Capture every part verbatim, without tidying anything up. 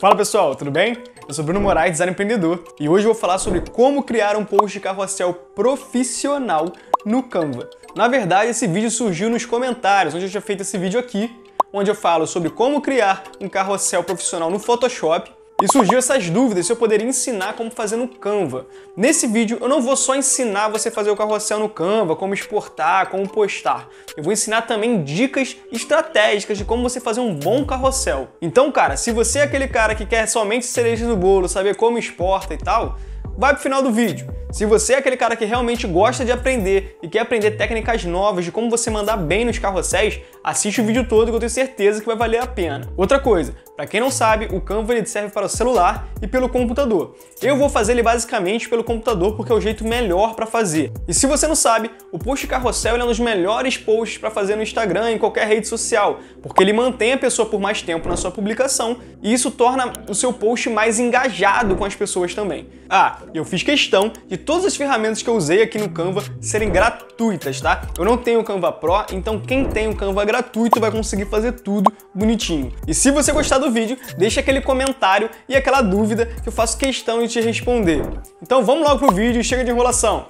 Fala pessoal, tudo bem? Eu sou Bruno Moraes, designer empreendedor, e hoje eu vou falar sobre como criar um post de carrossel profissional no Canva. Na verdade, esse vídeo surgiu nos comentários, onde eu tinha feito esse vídeo aqui, onde eu falo sobre como criar um carrossel profissional no Photoshop. E surgiu essas dúvidas se eu poderia ensinar como fazer no Canva. Nesse vídeo eu não vou só ensinar você a fazer o carrossel no Canva, como exportar, como postar. Eu vou ensinar também dicas estratégicas de como você fazer um bom carrossel. Então, cara, se você é aquele cara que quer somente cereja no bolo, saber como exporta e tal, vai pro final do vídeo. Se você é aquele cara que realmente gosta de aprender e quer aprender técnicas novas de como você mandar bem nos carrosséis, assiste o vídeo todo que eu tenho certeza que vai valer a pena. Outra coisa, para quem não sabe, o Canva ele serve para o celular e pelo computador. Eu vou fazer ele basicamente pelo computador porque é o jeito melhor para fazer. E se você não sabe, o post carrossel é um dos melhores posts para fazer no Instagram e em qualquer rede social, porque ele mantém a pessoa por mais tempo na sua publicação e isso torna o seu post mais engajado com as pessoas também. Ah, eu fiz questão de todas as ferramentas que eu usei aqui no Canva serem gratuitas, tá? Eu não tenho o Canva Pro, então quem tem o Canva gratuito vai conseguir fazer tudo bonitinho. E se você gostar do vídeo, deixa aquele comentário e aquela dúvida que eu faço questão de te responder. Então vamos logo pro vídeo e chega de enrolação!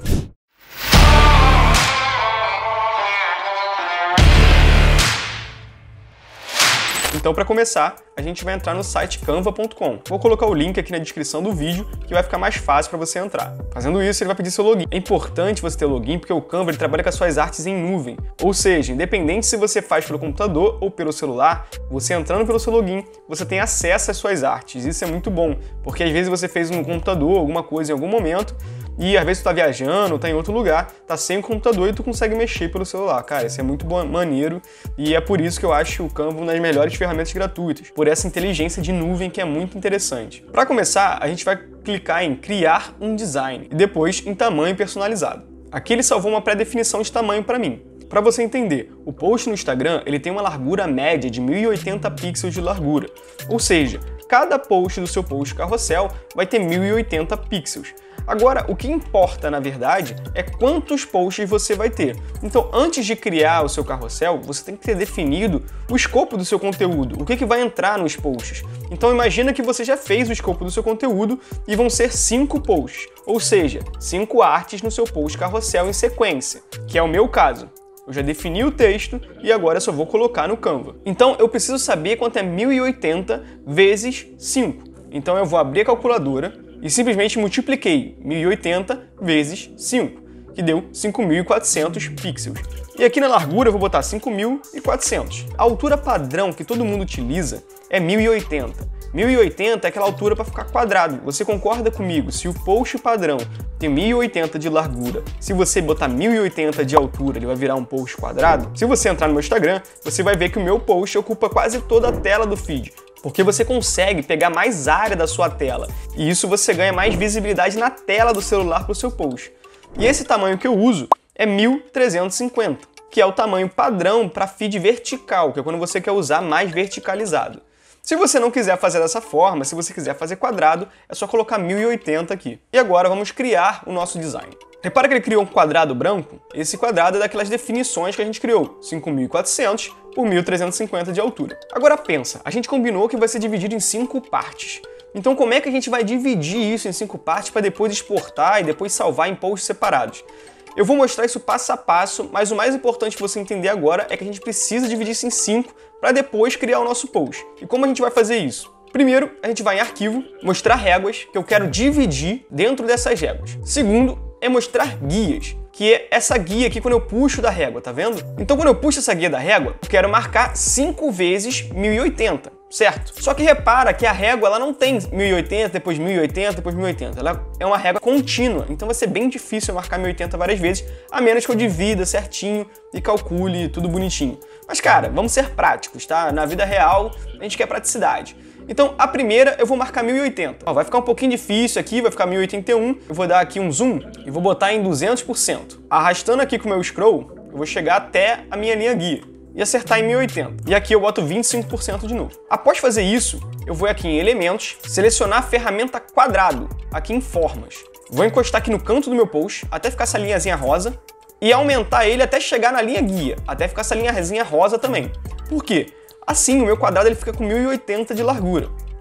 Então, para começar, a gente vai entrar no site canva ponto com. Vou colocar o link aqui na descrição do vídeo, que vai ficar mais fácil para você entrar. Fazendo isso, ele vai pedir seu login. É importante você ter login porque o Canva ele trabalha com as suas artes em nuvem. Ou seja, independente se você faz pelo computador ou pelo celular, você entrando pelo seu login, você tem acesso às suas artes. Isso é muito bom, porque às vezes você fez no computador alguma coisa em algum momento, e às vezes tu tá viajando, tá em outro lugar, tá sem o computador e tu consegue mexer pelo celular. Cara, isso é muito bom, maneiro, e é por isso que eu acho o Canva uma das melhores ferramentas gratuitas, por essa inteligência de nuvem que é muito interessante. Para começar, a gente vai clicar em criar um design e depois em tamanho personalizado. Aqui ele salvou uma pré-definição de tamanho para mim. Para você entender, o post no Instagram ele tem uma largura média de mil e oitenta pixels de largura, ou seja, cada post do seu post carrossel vai ter mil e oitenta pixels. Agora, o que importa, na verdade, é quantos posts você vai ter. Então, antes de criar o seu carrossel, você tem que ter definido o escopo do seu conteúdo, o que, que vai entrar nos posts. Então, imagina que você já fez o escopo do seu conteúdo e vão ser cinco posts, ou seja, cinco artes no seu post carrossel em sequência, que é o meu caso. Eu já defini o texto e agora eu só vou colocar no Canva. Então, eu preciso saber quanto é mil e oitenta vezes cinco. Então, eu vou abrir a calculadora e simplesmente multipliquei mil e oitenta vezes cinco, que deu cinco mil e quatrocentos pixels. E aqui na largura eu vou botar cinco mil e quatrocentos. A altura padrão que todo mundo utiliza é mil e oitenta. mil e oitenta é aquela altura para ficar quadrado. Você concorda comigo? Se o post padrão tem mil e oitenta de largura, se você botar mil e oitenta de altura, ele vai virar um post quadrado? Se você entrar no meu Instagram, você vai ver que o meu post ocupa quase toda a tela do feed, porque você consegue pegar mais área da sua tela, e isso você ganha mais visibilidade na tela do celular para o seu post. E esse tamanho que eu uso é mil trezentos e cinquenta, que é o tamanho padrão para feed vertical, que é quando você quer usar mais verticalizado. Se você não quiser fazer dessa forma, se você quiser fazer quadrado, é só colocar mil e oitenta aqui. E agora vamos criar o nosso design. Repara que ele criou um quadrado branco. Esse quadrado é daquelas definições que a gente criou, cinco mil e quatrocentos por mil trezentos e cinquenta de altura. Agora pensa, a gente combinou que vai ser dividido em cinco partes. Então como é que a gente vai dividir isso em cinco partes para depois exportar e depois salvar em posts separados? Eu vou mostrar isso passo a passo, mas o mais importante você entender agora é que a gente precisa dividir isso em cinco para depois criar o nosso post. E como a gente vai fazer isso? Primeiro, a gente vai em arquivo, mostrar réguas, que eu quero dividir dentro dessas réguas. Segundo, é mostrar guias, que é essa guia aqui quando eu puxo da régua, tá vendo? Então quando eu puxo essa guia da régua, eu quero marcar cinco vezes mil e oitenta, certo? Só que repara que a régua ela não tem mil e oitenta, depois mil e oitenta, depois mil e oitenta. Ela é uma régua contínua, então vai ser bem difícil eu marcar mil e oitenta várias vezes, a menos que eu divida certinho e calcule tudo bonitinho. Mas cara, vamos ser práticos, tá? Na vida real, a gente quer praticidade. Então, a primeira eu vou marcar mil e oitenta. Ó, vai ficar um pouquinho difícil aqui, vai ficar mil e oitenta e um. Eu vou dar aqui um zoom e vou botar em duzentos por cento. Arrastando aqui com o meu scroll, eu vou chegar até a minha linha guia e acertar em mil e oitenta. E aqui eu boto vinte e cinco por cento de novo. Após fazer isso, eu vou aqui em Elementos, selecionar a ferramenta Quadrado, aqui em Formas. Vou encostar aqui no canto do meu post, até ficar essa linhazinha rosa, e aumentar ele até chegar na linha guia, até ficar essa linhazinha rosa também. Por quê? Assim, o meu quadrado ele fica com mil e oitenta de largura.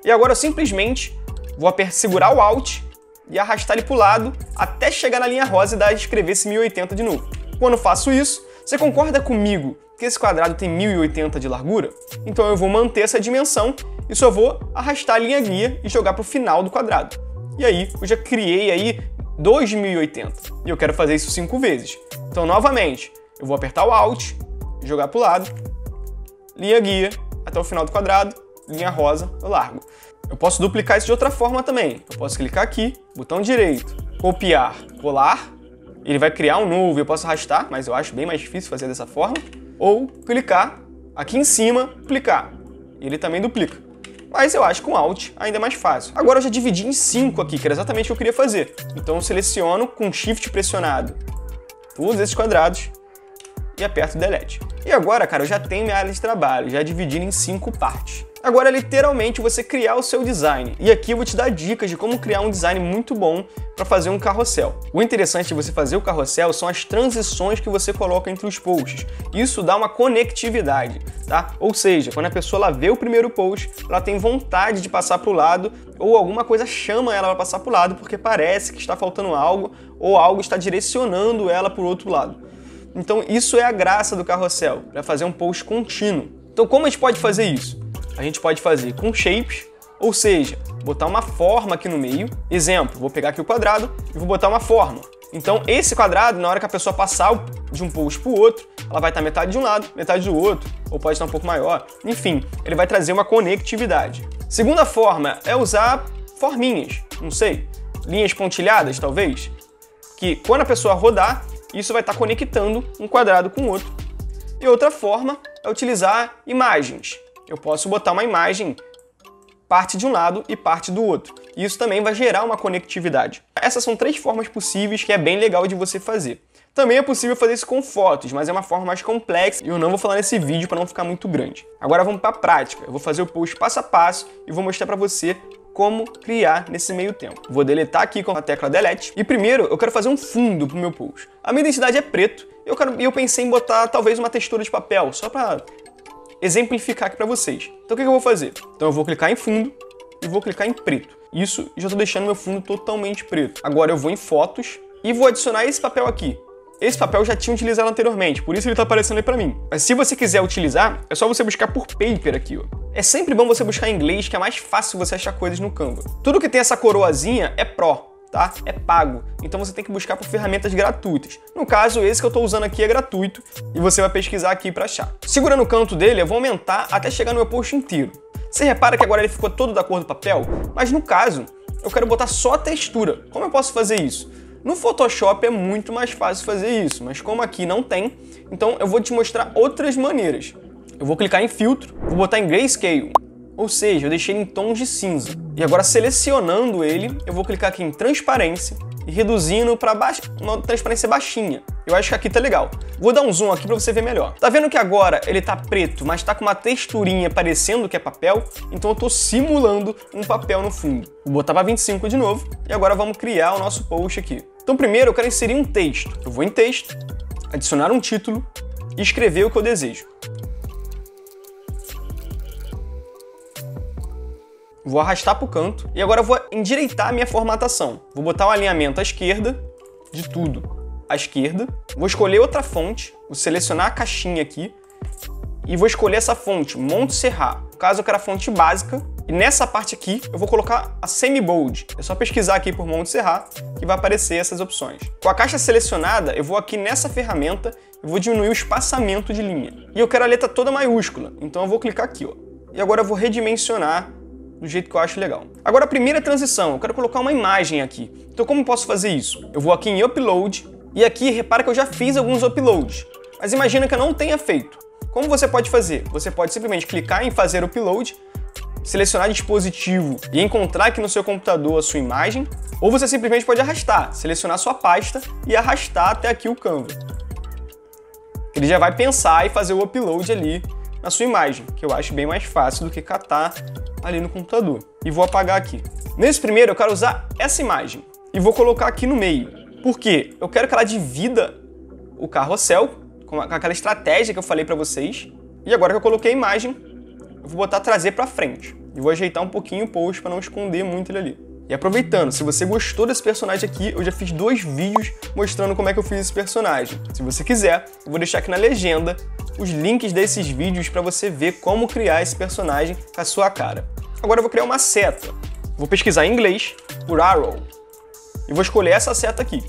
E agora eu simplesmente vou segurar o Alt e arrastar ele para o lado até chegar na linha rosa e dar de escrever esse mil e oitenta de novo. Quando eu faço isso, você concorda comigo que esse quadrado tem mil e oitenta de largura? Então eu vou manter essa dimensão e só vou arrastar a linha guia e jogar para o final do quadrado. E aí eu já criei aí dois mil e oitenta e eu quero fazer isso cinco vezes. Então novamente, eu vou apertar o Alt, jogar para o lado, linha guia até o final do quadrado, linha rosa, eu largo. Eu posso duplicar isso de outra forma também. Eu posso clicar aqui, botão direito, copiar, colar, ele vai criar um novo, eu posso arrastar, mas eu acho bem mais difícil fazer dessa forma. Ou clicar aqui em cima, duplicar. Ele também duplica. Mas eu acho que com Alt ainda é mais fácil. Agora eu já dividi em cinco aqui, que era exatamente o que eu queria fazer. Então eu seleciono com Shift pressionado todos esses quadrados e aperto Delete. E agora, cara, eu já tenho minha área de trabalho, já dividindo em cinco partes. Agora é literalmente você criar o seu design. E aqui eu vou te dar dicas de como criar um design muito bom para fazer um carrossel. O interessante de você fazer o carrossel são as transições que você coloca entre os posts. Isso dá uma conectividade, tá? Ou seja, quando a pessoa ela vê o primeiro post, ela tem vontade de passar para o lado ou alguma coisa chama ela para passar para o lado porque parece que está faltando algo ou algo está direcionando ela para o outro lado. Então isso é a graça do carrossel, para fazer um post contínuo. Então como a gente pode fazer isso? A gente pode fazer com shapes, ou seja, botar uma forma aqui no meio. Exemplo, vou pegar aqui o quadrado e vou botar uma forma. Então esse quadrado, na hora que a pessoa passar de um post para o outro, ela vai estar metade de um lado, metade do outro, ou pode estar um pouco maior. Enfim, ele vai trazer uma conectividade. Segunda forma é usar forminhas, não sei, linhas pontilhadas talvez, que quando a pessoa rodar, isso vai estar conectando um quadrado com o outro. E outra forma é utilizar imagens. Eu posso botar uma imagem parte de um lado e parte do outro. E isso também vai gerar uma conectividade. Essas são três formas possíveis que é bem legal de você fazer. Também é possível fazer isso com fotos, mas é uma forma mais complexa e eu não vou falar nesse vídeo para não ficar muito grande. Agora vamos para a prática. Eu vou fazer o post passo a passo e vou mostrar para você como criar nesse meio tempo. Vou deletar aqui com a tecla Delete. E primeiro eu quero fazer um fundo para o meu post. A minha identidade é preto e eu, quero, eu pensei em botar talvez uma textura de papel, só para exemplificar aqui para vocês. Então o que eu vou fazer? Então eu vou clicar em fundo e vou clicar em preto. Isso já estou deixando meu fundo totalmente preto. Agora eu vou em fotos e vou adicionar esse papel aqui. Esse papel eu já tinha utilizado anteriormente, por isso ele está aparecendo aí para mim. Mas se você quiser utilizar, é só você buscar por paper aqui, ó. É sempre bom você buscar em inglês, que é mais fácil você achar coisas no Canva. Tudo que tem essa coroazinha é Pro, tá? É pago. Então você tem que buscar por ferramentas gratuitas. No caso, esse que eu estou usando aqui é gratuito e você vai pesquisar aqui para achar. Segurando o canto dele, eu vou aumentar até chegar no meu post inteiro. Você repara que agora ele ficou todo da cor do papel, mas no caso, eu quero botar só a textura. Como eu posso fazer isso? No Photoshop é muito mais fácil fazer isso, mas como aqui não tem, então eu vou te mostrar outras maneiras. Eu vou clicar em filtro, vou botar em Grayscale, ou seja, eu deixei ele em tons de cinza. E agora selecionando ele, eu vou clicar aqui em transparência e reduzindo para baixo, uma transparência baixinha. Eu acho que aqui tá legal. Vou dar um zoom aqui para você ver melhor. Tá vendo que agora ele tá preto, mas tá com uma texturinha parecendo que é papel? Então eu tô simulando um papel no fundo. Vou botar para vinte e cinco de novo e agora vamos criar o nosso post aqui. Então primeiro eu quero inserir um texto. Eu vou em texto, adicionar um título e escrever o que eu desejo. Vou arrastar para o canto e agora eu vou endireitar a minha formatação. Vou botar um alinhamento à esquerda de tudo à esquerda. Vou escolher outra fonte, vou selecionar a caixinha aqui e vou escolher essa fonte, Montserrat. No caso eu quero a fonte básica e nessa parte aqui eu vou colocar a semi-bold. É só pesquisar aqui por Montserrat que vai aparecer essas opções. Com a caixa selecionada, eu vou aqui nessa ferramenta e vou diminuir o espaçamento de linha. E eu quero a letra toda maiúscula, então eu vou clicar aqui, ó. E agora eu vou redimensionar do jeito que eu acho legal. Agora a primeira transição, eu quero colocar uma imagem aqui. Então como eu posso fazer isso? Eu vou aqui em Upload e aqui repara que eu já fiz alguns uploads. Mas imagina que eu não tenha feito. Como você pode fazer? Você pode simplesmente clicar em fazer upload, selecionar dispositivo e encontrar aqui no seu computador a sua imagem, ou você simplesmente pode arrastar, selecionar sua pasta e arrastar até aqui o Canva. Ele já vai pensar e fazer o upload ali na sua imagem, que eu acho bem mais fácil do que catar ali no computador. E vou apagar aqui. Nesse primeiro eu quero usar essa imagem e vou colocar aqui no meio. Por quê? Eu quero que ela divida o carrossel com aquela estratégia que eu falei para vocês. E agora que eu coloquei a imagem, eu vou botar trazer para frente. E vou ajeitar um pouquinho o post para não esconder muito ele ali. E aproveitando, se você gostou desse personagem aqui, eu já fiz dois vídeos mostrando como é que eu fiz esse personagem. Se você quiser, eu vou deixar aqui na legenda os links desses vídeos para você ver como criar esse personagem com a sua cara. Agora eu vou criar uma seta. Vou pesquisar em inglês por arrow. E vou escolher essa seta aqui.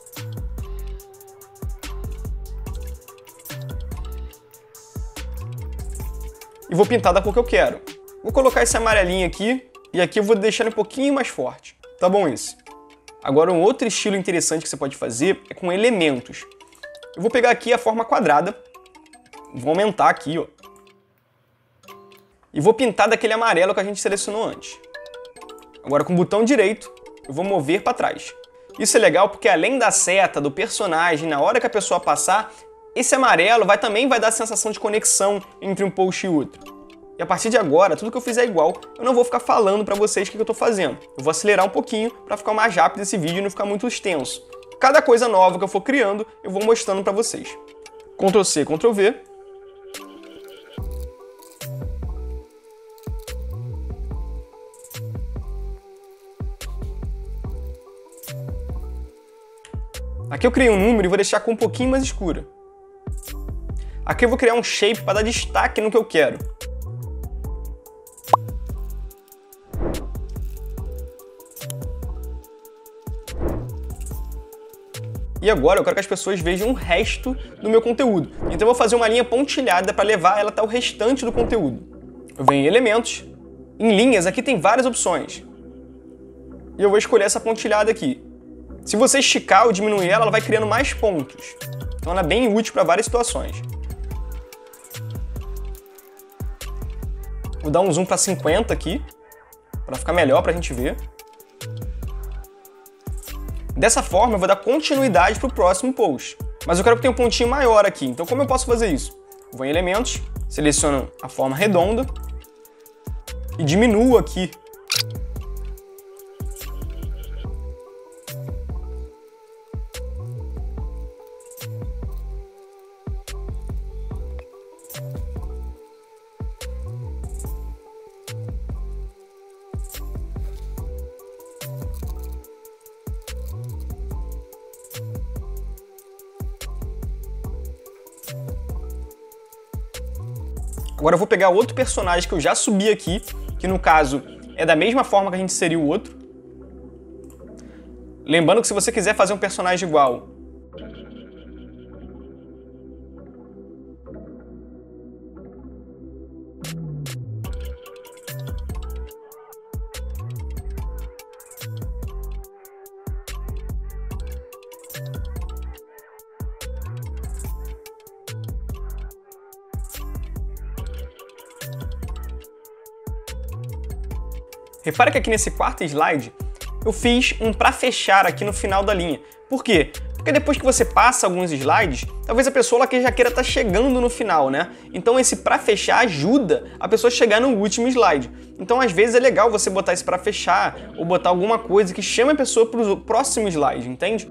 E vou pintar da cor que eu quero. Vou colocar esse amarelinho aqui. E aqui eu vou deixar ele um pouquinho mais forte. Tá bom isso? Agora um outro estilo interessante que você pode fazer é com elementos. Eu vou pegar aqui a forma quadrada. Vou aumentar aqui, ó. E vou pintar daquele amarelo que a gente selecionou antes. Agora com o botão direito, eu vou mover para trás. Isso é legal porque além da seta, do personagem, na hora que a pessoa passar, esse amarelo vai, também vai dar a sensação de conexão entre um post e outro. E a partir de agora, tudo que eu fizer é igual, eu não vou ficar falando para vocês o que eu estou fazendo. Eu vou acelerar um pouquinho para ficar mais rápido esse vídeo e não ficar muito extenso. Cada coisa nova que eu for criando, eu vou mostrando para vocês. control C, control V. Aqui eu criei um número e vou deixar com um pouquinho mais escura. Aqui eu vou criar um shape para dar destaque no que eu quero. E agora eu quero que as pessoas vejam o resto do meu conteúdo. Então eu vou fazer uma linha pontilhada para levar ela até o restante do conteúdo. Eu venho em elementos, em linhas, aqui tem várias opções. E eu vou escolher essa pontilhada aqui. Se você esticar ou diminuir ela, ela vai criando mais pontos. Então ela é bem útil para várias situações. Vou dar um zoom para cinquenta aqui, para ficar melhor para a gente ver. Dessa forma, eu vou dar continuidade para o próximo post. Mas eu quero que tenha um pontinho maior aqui. Então, como eu posso fazer isso? Vou em elementos, seleciono a forma redonda e diminuo aqui. Agora eu vou pegar outro personagem que eu já subi aqui, que no caso é da mesma forma que a gente inseriu o outro. Lembrando que se você quiser fazer um personagem igual, repara que aqui nesse quarto slide eu fiz um para fechar aqui no final da linha. Por quê? Porque depois que você passa alguns slides, talvez a pessoa que já queira estar chegando no final, né? Então esse para fechar ajuda a pessoa a chegar no último slide. Então às vezes é legal você botar esse para fechar ou botar alguma coisa que chame a pessoa para o próximo slide, entende?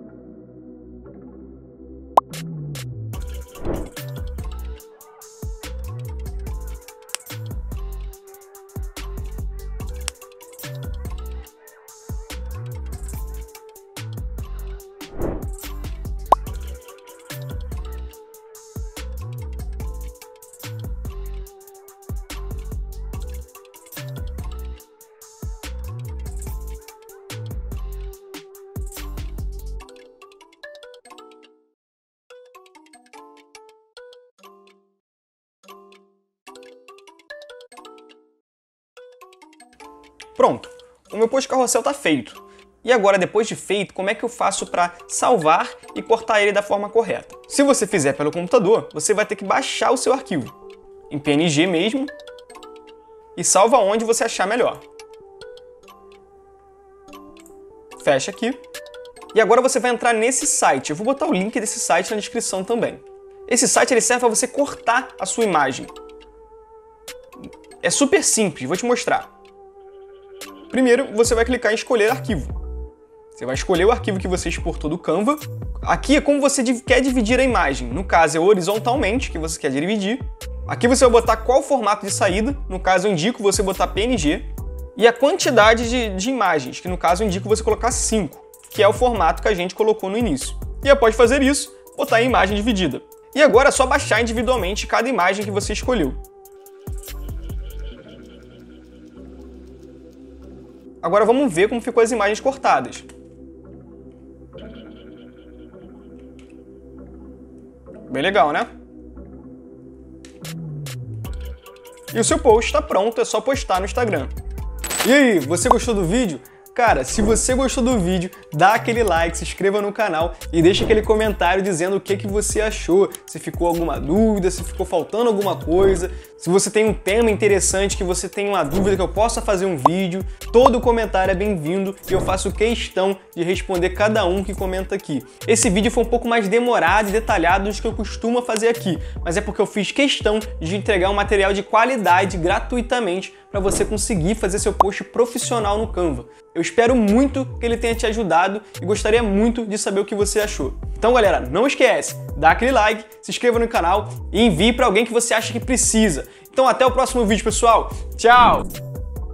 Pronto, o meu post carrossel está feito. E agora, depois de feito, como é que eu faço para salvar e cortar ele da forma correta? Se você fizer pelo computador, você vai ter que baixar o seu arquivo, em P N G mesmo, e salva onde você achar melhor. Fecha aqui. E agora você vai entrar nesse site. Eu vou botar o link desse site na descrição também. Esse site ele serve para você cortar a sua imagem. É super simples, vou te mostrar. Primeiro, você vai clicar em escolher arquivo. Você vai escolher o arquivo que você exportou do Canva. Aqui é como você quer dividir a imagem. No caso, é horizontalmente que você quer dividir. Aqui você vai botar qual formato de saída, no caso eu indico você botar P N G, e a quantidade de, de imagens, que no caso eu indico você colocar cinco, que é o formato que a gente colocou no início. E após fazer isso, botar em imagem dividida. E agora é só baixar individualmente cada imagem que você escolheu. Agora vamos ver como ficou as imagens cortadas. Bem legal, né? E o seu post está pronto, é só postar no Instagram. E aí, você gostou do vídeo? Cara, se você gostou do vídeo, dá aquele like, se inscreva no canal e deixa aquele comentário dizendo o que, que você achou, se ficou alguma dúvida, se ficou faltando alguma coisa, se você tem um tema interessante que você tem uma dúvida que eu possa fazer um vídeo, todo comentário é bem-vindo e eu faço questão de responder cada um que comenta aqui. Esse vídeo foi um pouco mais demorado e detalhado do que eu costumo fazer aqui, mas é porque eu fiz questão de entregar um material de qualidade gratuitamente para você conseguir fazer seu post profissional no Canva. Eu espero muito que ele tenha te ajudado e gostaria muito de saber o que você achou. Então, galera, não esquece, dá aquele like, se inscreva no canal e envie para alguém que você acha que precisa. Então, até o próximo vídeo, pessoal. Tchau!